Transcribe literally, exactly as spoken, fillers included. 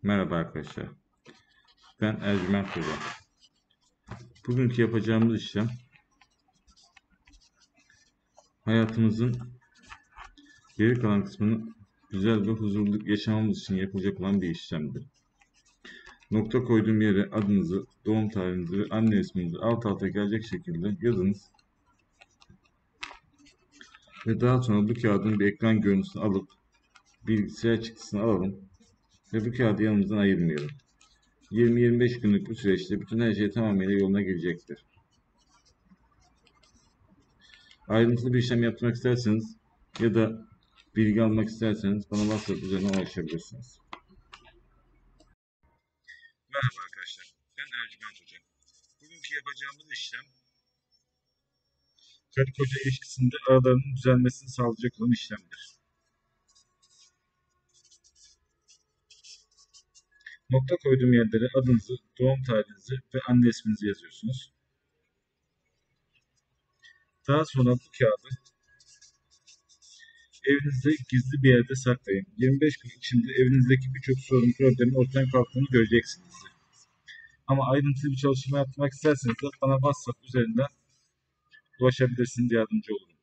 Merhaba arkadaşlar. Ben Ercüment Hoca. Bugünkü yapacağımız işlem hayatımızın geri kalan kısmını güzel ve huzurlu yaşamamız için yapılacak olan bir işlemdir. Nokta koyduğum yere adınızı, doğum tarihinizi ve anne isminizi alt alta gelecek şekilde yazınız. Ve daha sonra bu kağıdın bir ekran görüntüsünü alıp bilgisayar çıktısını alalım ve bu kağıdı yanımızdan ayırmayalım. yirmi yirmi beş günlük bu süreçte bütün her şey tamamıyla yoluna girecektir. Ayrıntılı bir işlem yapmak isterseniz ya da bilgi almak isterseniz bana WhatsApp üzerinden ulaşabilirsiniz. Merhaba arkadaşlar, ben Ercüment Hoca. Bugünkü yapacağımız işlem karı koca ilişkisinde aralarının düzelmesini sağlayacak olan işlemdir. Nokta koyduğum yerlere adınızı, doğum tarihinizi ve anne isminizi yazıyorsunuz. Daha sonra bu kağıdı evinizde gizli bir yerde saklayın. yirmi beş gün içinde evinizdeki birçok sorun problemin ortadan kalktığını göreceksiniz. Ama ayrıntılı bir çalışma yapmak isterseniz de bana WhatsApp üzerinden ulaşabilirsiniz, yardımcı olurum.